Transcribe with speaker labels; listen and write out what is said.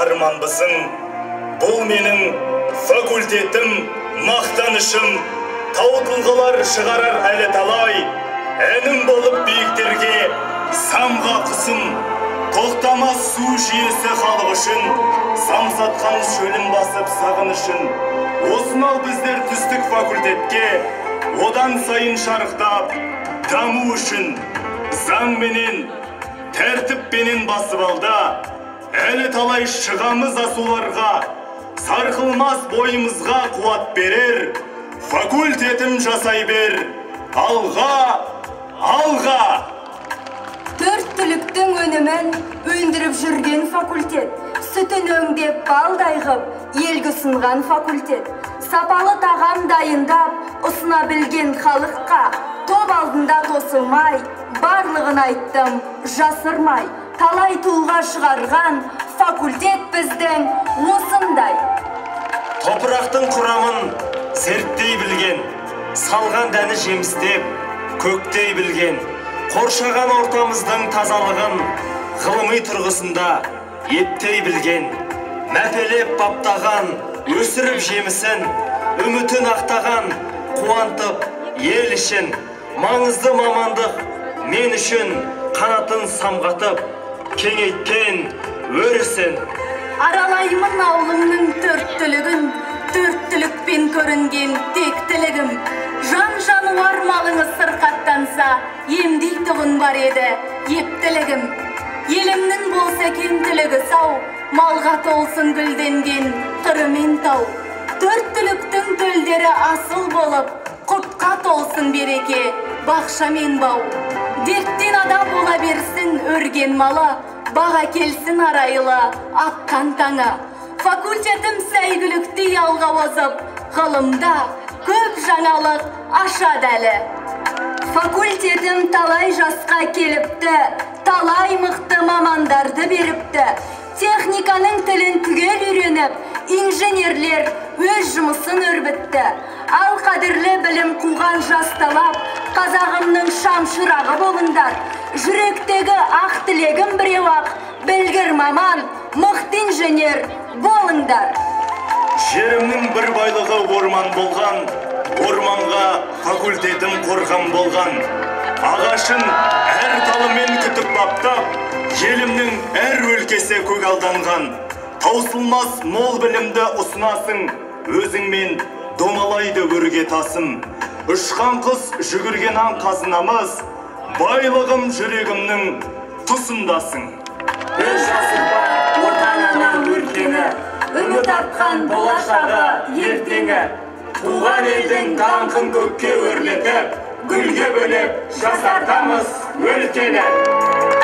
Speaker 1: арманбысың. Бұл менің факультетім, мақтанышым, тау тұлғалар шығарар әлі талай. Әнім болып биіктерге самға құсым, тоқтамас су жүйесі халық үшін, самсатқан шөлін басып сағынышын. Осынау біздер түстік факультетке, одан сайын шарықтап даму үшін. Заңменен, тәртіппенен басып алда, әлі талай шығамыз асуларға, сарқылмас бойымызға қуат берер, факультетім жасай бер, алға, алға!
Speaker 2: Төрт түліктің өнімін өндіріп жүрген факультет, сүтін өңдеп балдай ғып, елге ұсынған факультет, сапалы тағам дайындап, ұсына білген халыққа, топ алдында тосылмай, барлығын айттым, жасырмай, талай тұлға шығарған факультет біздің осындай.
Speaker 3: Топырақтың құрамын зерттей білген, салған дәні жемістеп, көктей білген, қоршаған ортамыздың тазалығын ғылыми тұрғысында ептей білген, мәпелеп баптаған, өсіріп жемісін, үмітін ақтаған, қуантып ел үшін, маңызды мамандық мен үшін қанатын самғатып, кеңейткен өрісін.
Speaker 2: Аралаймын аулымның төрт түлігін, төрт түлікпен көрінген тектілігім. Жан-жануар малыңыз сырқаттанса, емдей тұғын бар еді ептілігім. Елімнің болса екен түлігі сау, малға толсын гүлденген қырымен тау. Төрт түліктің төлдері асыл болып, құртқа толсын береке, бақша мен бау. Дерттен ада бола берсін өрген мала, баға келсін арайлы аққан таңа. Факультетім сәйгіліктей алға озып, ғылымда көп жаңалық ашады әлі. Факультетім талай жасқа келіпті, талай мықты мамандарды беріпті. Техниканың тілін түгел үйреніп, инженерлер өз жұмысын өрбітті. Ал қадірлі білім қуған жас талап, қазағымның шамшырағы болыңдар. Жүректегі ақ тілегім біреу-ақ, білгір маман, мықты инженер болыңдар.
Speaker 1: Жерімнің бір байлығы орман болған, орманға факультетім қорған болған. Ағашын әр талымен күтіп баптап, елімнің әр өлкесі көгалданған. Таусылмас мол білімді ұсынасың, өзіңмен домалайды өрге тасым. Ұшқан құс жүгірген аң қазынамыз, байлығым жүрегімнің тұсындасың.
Speaker 2: Бір жасырба отанына өркені, үміт артқан болашағы ертеңі.
Speaker 1: Туған елдің даңқын көкке өрлетіп, гүлге бөлеп жасартамыз өлкені.